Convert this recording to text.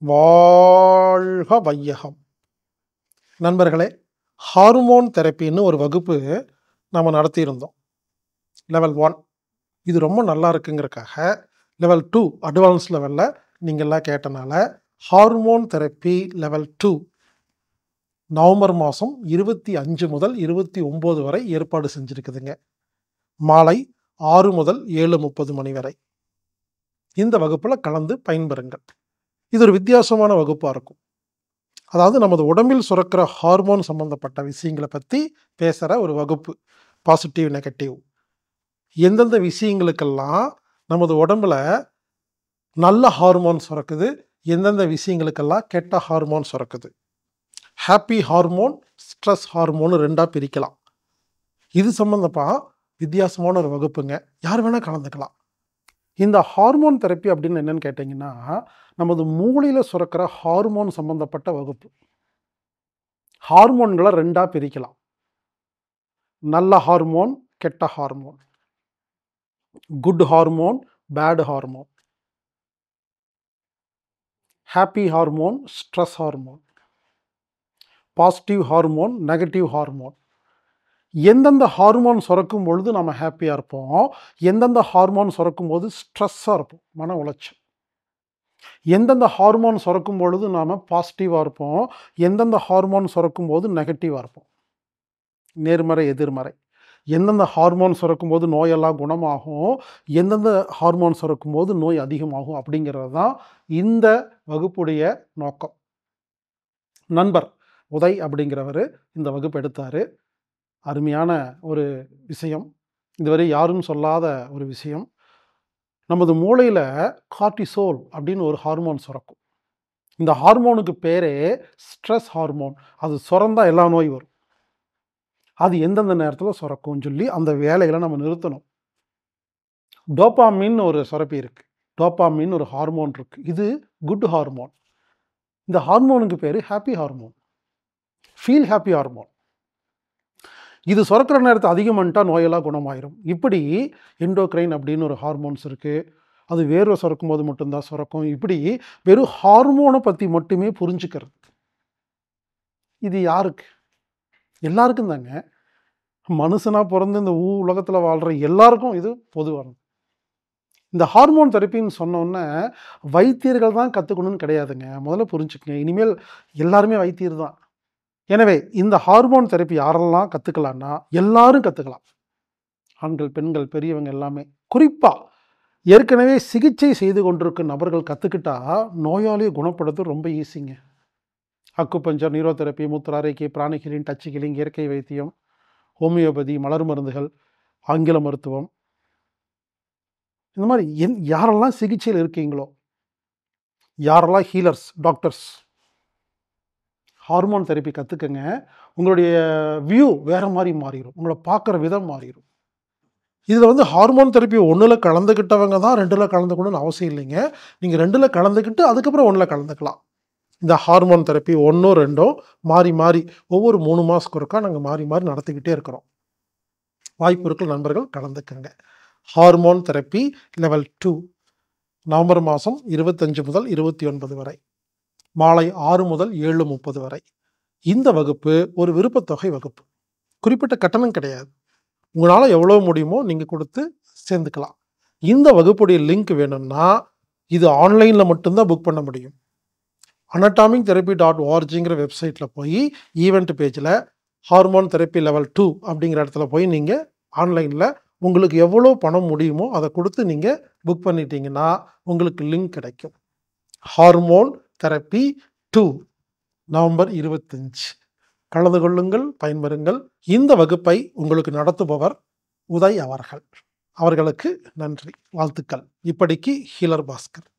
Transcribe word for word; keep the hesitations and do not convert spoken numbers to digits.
வாழ்க வையகம். நண்பர்களே, ஹார்மோன் தெரப்பின்னு ஒரு வகுப்பு நம்ம நடத்தியிருந்தோம். லெவல் ஒன் இது ரொம்ப நல்லா இருக்குங்கிறக்காக லெவல் டூ அட்வான்ஸ் லெவலில் நீங்கள்லாம் கேட்டனால hormone therapy level two November மாதம் இருபத்தி அஞ்சு முதல் இருபத்தி ஒம்பது வரை ஏற்பாடு செஞ்சுருக்குதுங்க. மாலை ஆறு முதல் ஏழு முப்பது மணி வரை இந்த வகுப்பில் கலந்து பயன்பெறுங்கள். இது ஒரு வித்தியாசமான வகுப்பாக இருக்கும். அதாவது நமது உடம்பில் சுரக்கிற ஹார்மோன் சம்பந்தப்பட்ட விஷயங்களை பற்றி பேசுகிற ஒரு வகுப்பு. பாசிட்டிவ் நெகட்டிவ் எந்தெந்த விஷயங்களுக்கெல்லாம் நமது உடம்புல நல்ல ஹார்மோன் சுரக்குது, எந்தெந்த விஷயங்களுக்கெல்லாம் கெட்ட ஹார்மோன் சுரக்குது. ஹாப்பி ஹார்மோன், ஸ்ட்ரெஸ் ஹார்மோன் ரெண்டாக பிரிக்கலாம். இது சம்மந்தமாக வித்தியாசமான ஒரு வகுப்புங்க. யார் வேணால் கலந்துக்கலாம். இந்த ஹார்மோன் தெரப்பி அப்படின்னு என்னன்னு கேட்டிங்கன்னா, நமது மூளையில் சுரக்கிற ஹார்மோன் சம்பந்தப்பட்ட வகுப்பு. ஹார்மோன்களை ரெண்டாக பிரிக்கலாம். நல்ல ஹார்மோன், கெட்ட hormone. Good hormone, bad hormone. Happy hormone, stress hormone. Positive hormone, negative hormone. எந்தெந்த ஹார்மோன் சுரக்கும் பொழுது நம்ம ஹாப்பியாக இருப்போம், எந்தெந்த ஹார்மோன் சுரக்கும் போது ஸ்ட்ரெஸ்ஸாக இருப்போம், மன உளைச்சல். எந்தெந்த ஹார்மோன் சுரக்கும் பொழுது நாம் பாசிட்டிவாக இருப்போம், எந்தெந்த ஹார்மோன் சுரக்கும் போது நெகட்டிவாக இருப்போம், நேர்மறை எதிர்மறை. எந்தெந்த ஹார்மோன் சுரக்கும் போது நோயெல்லாம் குணமாகும், எந்தெந்த ஹார்மோன் சுரக்கும் போது நோய் அதிகமாகும் அப்படிங்கிறது தான் இந்த வகுப்புடைய நோக்கம். நண்பர் உதய் அப்படிங்கிறவர் இந்த வகுப்பு எடுத்தார். அருமையான ஒரு விஷயம், இதுவரை யாரும் சொல்லாத ஒரு விஷயம். நமது மூளையில் கார்டிசோல் அப்படின்னு ஒரு ஹார்மோன் சுரக்கும். இந்த ஹார்மோனுக்கு பேரே ஸ்ட்ரெஸ் ஹார்மோன். அது சுரந்தால் எல்லா நோய் வரும். அது எந்தெந்த நேரத்தில் சுரக்கும்னு சொல்லி அந்த வேலைகளை நம்ம நிறுத்தணும். டோபாமின் ஒரு சுரப்பி இருக்குது. டோபாமின் ஒரு ஹார்மோன் இருக்குது. இது குட் ஹார்மோன். இந்த ஹார்மோனுக்கு பேர் happy hormone, feel happy hormone. இது சுரக்கிற நேரத்தை அதிகம் பண்ணிட்டால் நோயெல்லாம் குணமாயிரும். இப்படி எண்டோக்ரைன் அப்படின்னு ஒரு ஹார்மோன்ஸ் இருக்குது. அது வேர்வை சுரக்கும் போது மட்டும்தான் சுரக்கும். இப்படி வெறும் ஹார்மோனை பற்றி மட்டுமே புரிஞ்சுக்கிறது. இது யாருக்கு? எல்லாருக்கும் தாங்க. மனுஷனாக பிறந்து இந்த ஊ உலகத்தில் வாழ்கிற எல்லாருக்கும் இது பொதுவானது. இந்த ஹார்மோன் தெரப்பின்னு சொன்னோன்னே வைத்தியர்கள் தான் கற்றுக்கணும்னு கிடையாதுங்க. முதல்ல புரிஞ்சுக்கங்க. இனிமேல் எல்லாருமே வைத்தியர் தான். எனவே இந்த ஹார்மோன் தெரப்பி யாரெல்லாம் கற்றுக்கலான்னா எல்லாரும் கற்றுக்கலாம். ஆண்கள், பெண்கள், பெரியவங்க எல்லாமே. குறிப்பாக ஏற்கனவே சிகிச்சை செய்து கொண்டிருக்கும் நபர்கள் கற்றுக்கிட்டா நோயாளியை குணப்படுத்த ரொம்ப ஈஸிங்க. அக்குபஞ்சர், நியூரோதெரப்பி, மூத்திராரைக்கை, பிராணிக் ஹீலிங், டச் ஹீலிங், இயற்கை வைத்தியம், ஹோமியோபதி, மலர் மருந்துகள், ஆங்கில மருத்துவம், இந்த மாதிரி என் யாரெல்லாம் சிகிச்சையில் இருக்கீங்களோ, யாரெல்லாம் ஹீலர்ஸ், டாக்டர்ஸ், ஹார்மோன் தெரப்பி கற்றுக்கங்க. உங்களுடைய வியூ வேறு மாதிரி மாறிடும். உங்களை பார்க்குற விதம் மாறிடும். இதில் வந்து ஹார்மோன் தெரப்பி ஒன்றில் கலந்துக்கிட்டவங்க தான் ரெண்டில் கலந்துக்கணும்னு அவசியம் இல்லைங்க. நீங்கள் ரெண்டில் கலந்துக்கிட்டு அதுக்கப்புறம் ஒன்றில் கலந்துக்கலாம். இந்த ஹார்மோன் தெரப்பி ஒன்றோ ரெண்டோ மாறி மாறி ஒவ்வொரு மூணு மாதத்துக்கு ஒருக்கா நாங்கள் மாறி மாறி நடத்திக்கிட்டே இருக்கிறோம். வாய்ப்பு இருக்கிற நண்பர்கள் கலந்துக்கங்க. Hormone therapy level two November மாதம் இருபத்தஞ்சு முதல் இருபத்தி ஒன்பது வரை மாலை ஆறு முதல் ஏழு முப்பது வரை. இந்த வகுப்பு ஒரு விருப்பத்தொகை வகுப்பு. குறிப்பிட்ட கட்டணம் கிடையாது. உங்களால் எவ்வளோ முடியுமோ நீங்கள் கொடுத்து சேர்ந்துக்கலாம். இந்த வகுப்புடைய லிங்க் வேணும்னா இது ஆன்லைனில் மட்டும்தான் புக் பண்ண முடியும். அனடாமிக் தெரப்பி டாட் ஓஆர்ஜிங்கிற வெப்சைட்டில் போய் ஈவெண்ட் பேஜில் ஹார்மோன் தெரப்பி லெவல் டூ அப்படிங்கிற இடத்துல போய் நீங்கள் ஆன்லைனில் உங்களுக்கு எவ்வளோ பணம் முடியுமோ அதை கொடுத்து நீங்கள் புக் பண்ணிட்டீங்கன்னா உங்களுக்கு லிங்க் கிடைக்கும். ஹார்மோன் தெரப்பி டூ நவம்பர் இருபத்தஞ்சு கலந்து கொள்ளுங்கள், பயன்பெறுங்கள். இந்த வகுப்பை உங்களுக்கு நடத்துபவர் உதய் அவர்கள். அவர்களுக்கு நன்றி, வாழ்த்துக்கள். இப்படிக்கு ஹீலர் பாஸ்கர்.